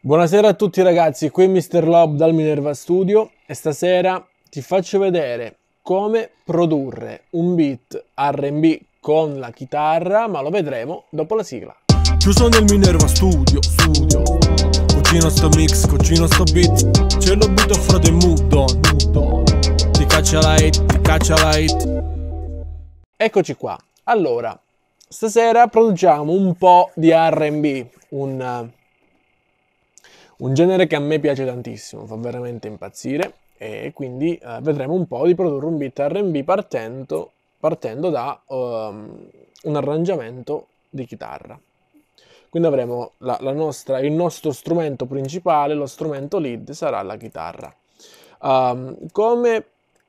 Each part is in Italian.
Buonasera a tutti ragazzi, qui Mr. Lob dal Minerva Studio e stasera ti faccio vedere come produrre un beat R&B con la chitarra, ma lo vedremo dopo la sigla. Chiuso nel Minerva Studio. Cucino sto mix, cucino sto beat. C'è lo beat frate mood on. Ti caccia la hit. Eccoci qua. Allora, stasera produciamo un po' di R&B, un genere che a me piace tantissimo, fa veramente impazzire e quindi vedremo un po' di produrre un beat R&B partendo da un arrangiamento di chitarra. Quindi avremo il nostro strumento principale, lo strumento lead sarà la chitarra. Come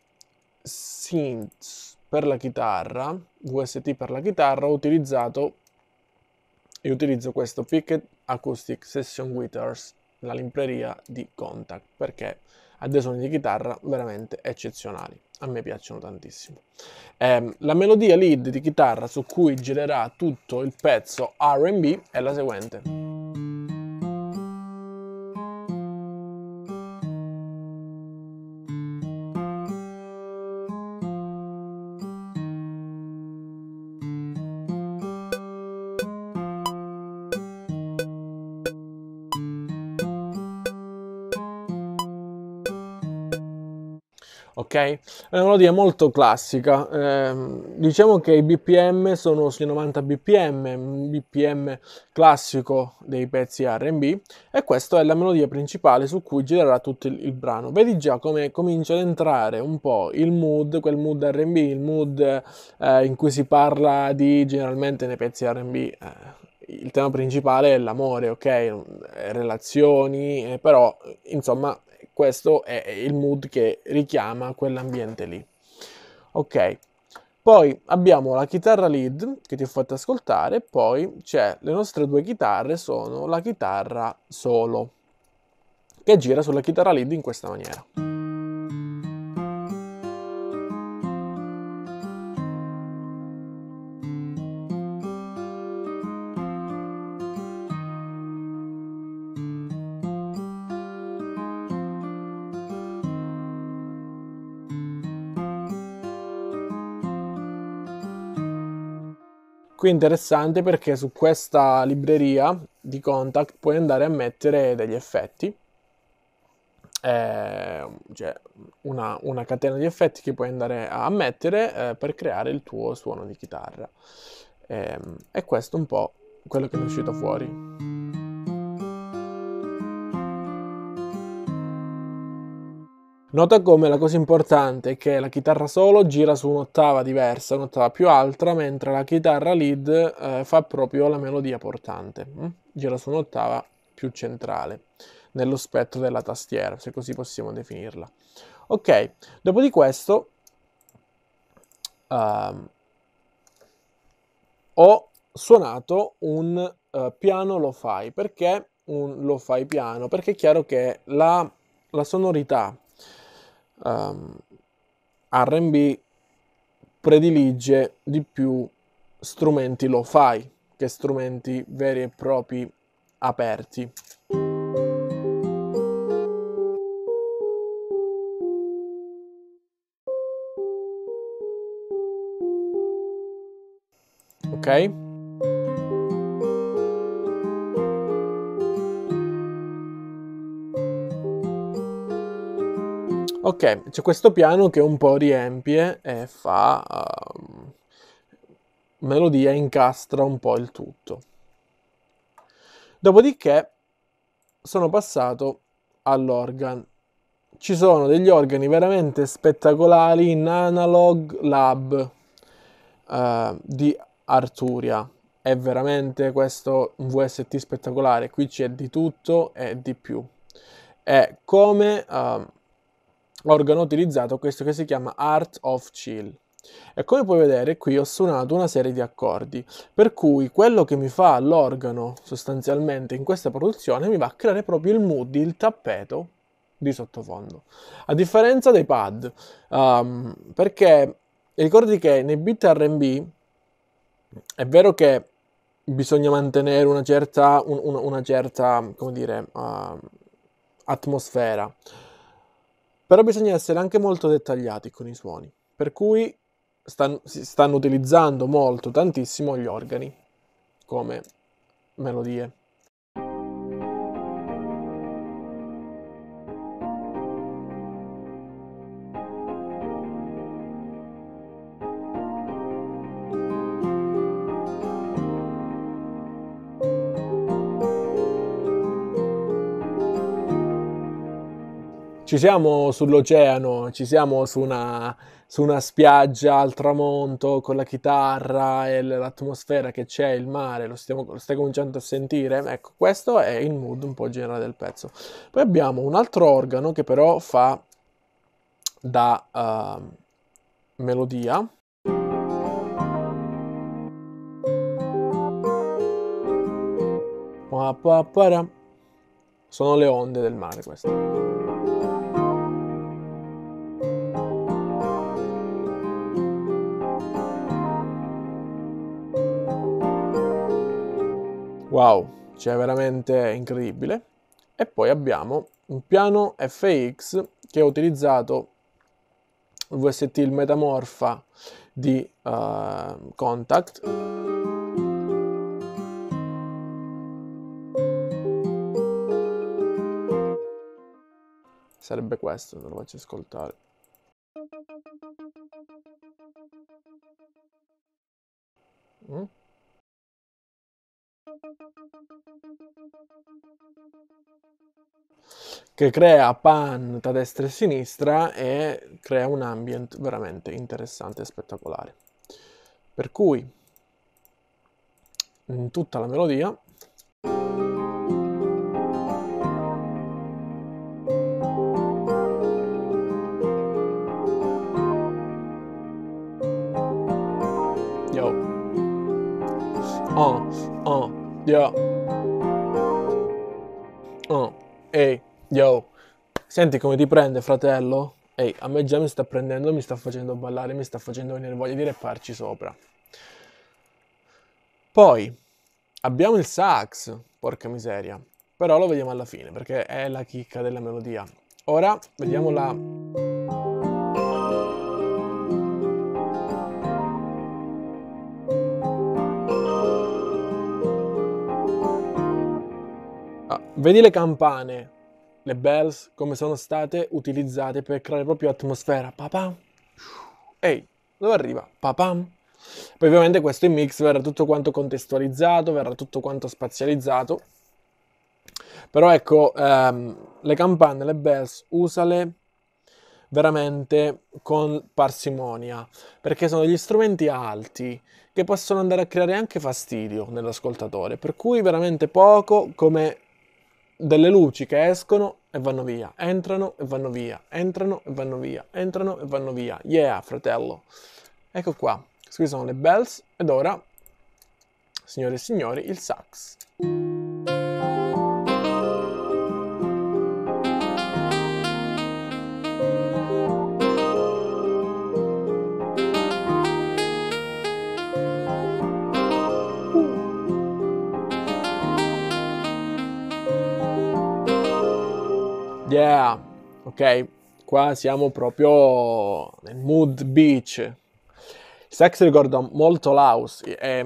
synth per la chitarra, VST per la chitarra, utilizzo questo Pickett Acoustic Session Guitars, la libreria di Kontakt, perché ha dei suoni di chitarra veramente eccezionali, a me piacciono tantissimo. La melodia lead di chitarra su cui girerà tutto il pezzo R&B è la seguente. Ok? È una melodia molto classica, diciamo che i BPM sono sui 90 BPM, un BPM classico dei pezzi R&B, e questa è la melodia principale su cui girerà tutto il brano. Vedi già come comincia ad entrare un po' il mood, quel mood R&B, il mood in cui si parla generalmente nei pezzi R&B, il tema principale è l'amore, ok? Relazioni, però insomma questo è il mood che richiama quell'ambiente lì. Ok, poi abbiamo la chitarra lead che ti ho fatto ascoltare, poi le nostre due chitarre sono la chitarra solo che gira sulla chitarra lead in questa maniera. Qui è interessante perché su questa libreria di Kontakt puoi andare a mettere degli effetti, cioè una catena di effetti che puoi andare a mettere per creare il tuo suono di chitarra. E questo è un po' quello che è uscito fuori. Nota come la cosa importante è che la chitarra solo gira su un'ottava diversa, un'ottava più alta, mentre la chitarra lead fa proprio la melodia portante, gira su un'ottava più centrale, nello spettro della tastiera, se così possiamo definirla. Ok, dopo di questo ho suonato un piano lo-fi. Perché un lo-fi piano? Perché è chiaro che la sonorità R&B predilige di più strumenti lo-fi che strumenti veri e propri aperti. Ok? Ok, c'è questo piano che un po' riempie e fa melodia, incastra un po' il tutto. Dopodiché sono passato all'organ. Ci sono degli organi veramente spettacolari in Analog Lab di Arturia. È veramente questo un VST spettacolare. Qui c'è di tutto e di più. È come organo utilizzato questo che si chiama Art of Chill. E come puoi vedere qui ho suonato una serie di accordi, per cui quello che mi fa l'organo sostanzialmente in questa produzione mi va a creare proprio il mood, il tappeto di sottofondo. A differenza dei pad, perché ricordi che nei beat R&B è vero che bisogna mantenere una certa, come dire, atmosfera. Però bisogna essere anche molto dettagliati con i suoni, per cui si stanno utilizzando tantissimo gli organi come melodie. Ci siamo sull'oceano, ci siamo su una spiaggia al tramonto con la chitarra e l'atmosfera che c'è, il mare, lo stai cominciando a sentire? Ecco, questo è il mood un po' generale del pezzo. Poi abbiamo un altro organo che però fa da melodia. Sono le onde del mare queste. Wow, cioè veramente incredibile. E poi abbiamo un piano FX che ha utilizzato il VST, il Metamorpha di Contact. Sarebbe questo, te lo faccio ascoltare. Che crea pan da destra e sinistra e crea un ambient veramente interessante e spettacolare. Per cui in tutta la melodia yo ehi yo, senti come ti prende, fratello? Ehi, a me già mi sta prendendo, mi sta facendo ballare, mi sta facendo venire voglia di rapparci sopra. Poi abbiamo il sax, porca miseria, però lo vediamo alla fine perché è la chicca della melodia. Ora vediamo la... Vedi le campane, le bells, come sono state utilizzate per creare proprio atmosfera. Papam. Ehi, dove arriva? Papam. Poi ovviamente questo in mix verrà tutto quanto contestualizzato, verrà tutto quanto spazializzato. Però ecco, le campane, le bells, usale veramente con parsimonia, perché sono degli strumenti alti che possono andare a creare anche fastidio nell'ascoltatore, per cui veramente poco, come delle luci che escono e vanno via, entrano e vanno via, entrano e vanno via, entrano e vanno via. Yeah, fratello. Ecco qua, queste sono le bells ed ora, signore e signori, il sax. Yeah, ok, qua siamo proprio nel mood beach. Il sax ricorda molto l'house,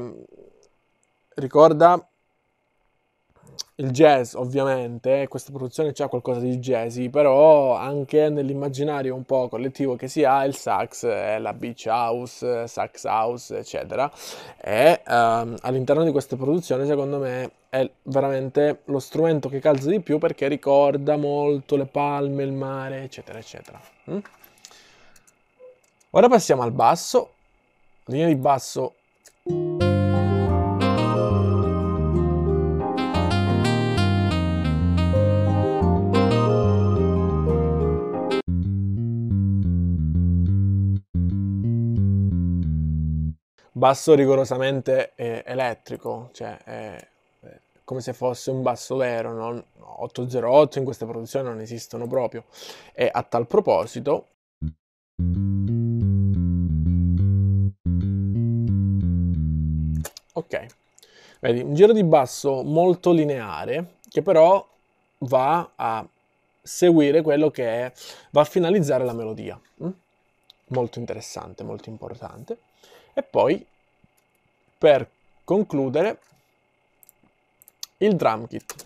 ricorda il jazz ovviamente, questa produzione c'ha qualcosa di jazzy, però anche nell'immaginario un po' collettivo che si ha, il sax è la beach house, sax house, eccetera. E all'interno di queste produzioni secondo me è veramente lo strumento che calza di più perché ricorda molto le palme, il mare, eccetera, eccetera. Ora passiamo al basso, linea di basso. Basso rigorosamente elettrico, cioè è come se fosse un basso vero, non 808 in queste produzioni non esistono proprio. E a tal proposito, ok, Vedi, un giro di basso molto lineare, che però va a seguire quello che è, va a finalizzare la melodia. Molto interessante, molto importante. E poi, per concludere, il drum kit.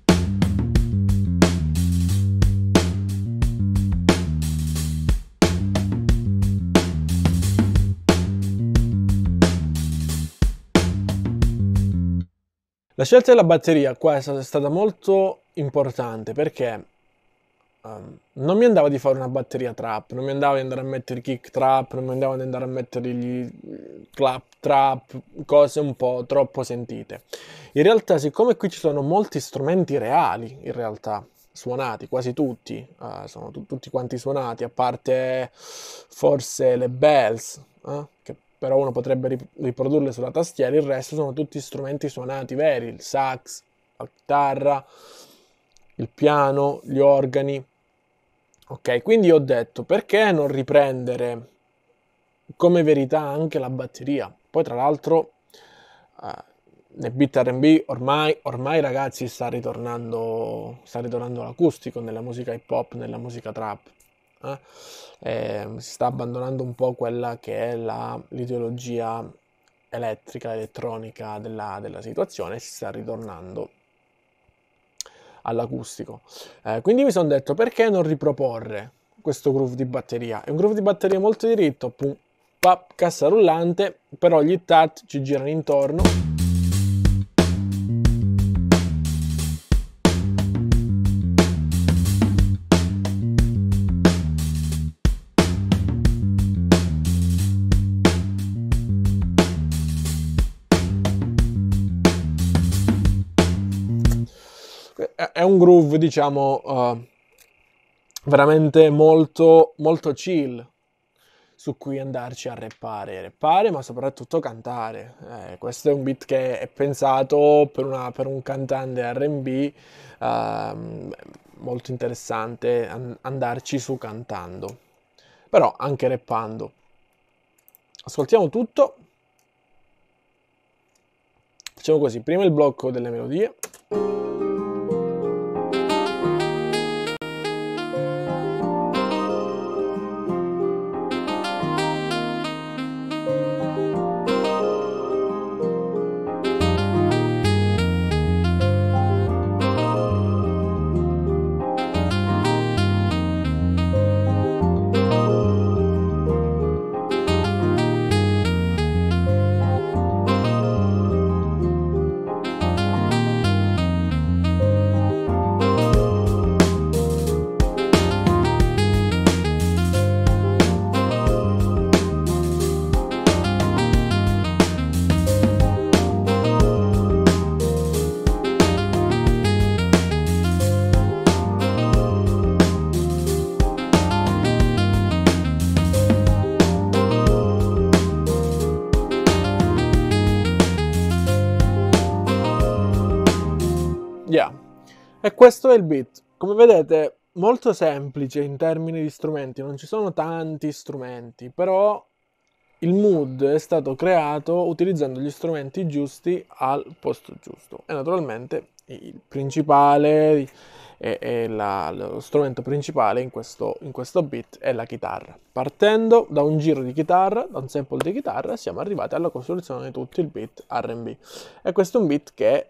La scelta della batteria qua è stata molto importante perché non mi andava di fare una batteria trap, non mi andava di andare a mettere i kick trap, non mi andava di andare a mettere gli clap trap, cose un po' troppo sentite. In realtà, siccome qui ci sono molti strumenti reali, in realtà, suonati, quasi tutti, sono tutti quanti suonati, a parte forse le bells, che però uno potrebbe riprodurle sulla tastiera, il resto sono tutti strumenti suonati veri, il sax, la chitarra, il piano, gli organi. Ok, quindi ho detto perché non riprendere come verità anche la batteria? Poi tra l'altro nel beat R&B ormai ragazzi sta ritornando l'acustico nella musica hip hop, nella musica trap. Si sta abbandonando un po' quella che è l'ideologia elettrica, elettronica della situazione e si sta ritornando all'acustico. Quindi mi sono detto perché non riproporre questo groove di batteria? È un groove di batteria molto diritto, pum, pap, cassa rullante, però gli tat ci girano intorno. È un groove, diciamo, veramente molto, molto chill su cui andarci a rappare, ma soprattutto cantare. Questo è un beat che è pensato per un cantante R&B, molto interessante andarci su cantando, però anche rappando. Ascoltiamo tutto. Facciamo così, prima il blocco delle melodie. Yeah. E questo è il beat. Come vedete, molto semplice in termini di strumenti, non ci sono tanti strumenti, però il mood è stato creato utilizzando gli strumenti giusti al posto giusto. E naturalmente il principale lo strumento principale in questo beat è la chitarra. Partendo da un giro di chitarra, da un sample di chitarra, siamo arrivati alla costruzione di tutto il beat R&B. E questo è un beat che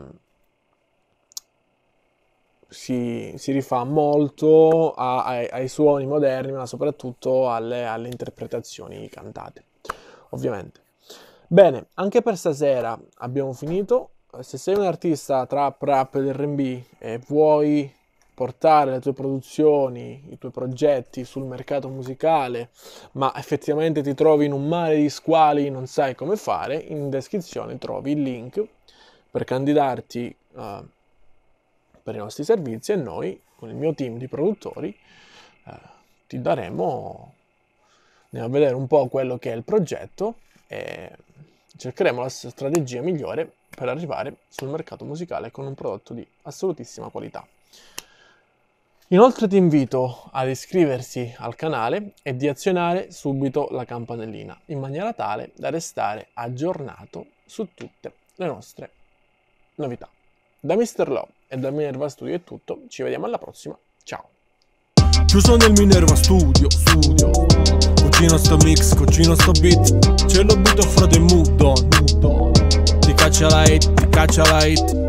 si rifà molto ai suoni moderni, ma soprattutto alle interpretazioni cantate, ovviamente. Bene, anche per stasera abbiamo finito. Se sei un artista trap, rap ed R&B e vuoi portare le tue produzioni, i tuoi progetti sul mercato musicale, ma effettivamente ti trovi in un mare di squali, non sai come fare, in descrizione trovi il link per candidarti per i nostri servizi e noi, con il mio team di produttori, ti andiamo a vedere un po' quello che è il progetto e cercheremo la strategia migliore per arrivare sul mercato musicale con un prodotto di assolutissima qualità. Inoltre ti invito ad iscriversi al canale e di azionare subito la campanellina in maniera tale da restare aggiornato su tutte le nostre novità. Da Mr. Low e da Minerva Studio è tutto, ci vediamo alla prossima, ciao! Chiuso nel Minerva Studio, cucino sto mix, cucino sto beat, c'è l'obito fra the mood on, ti caccia la hit,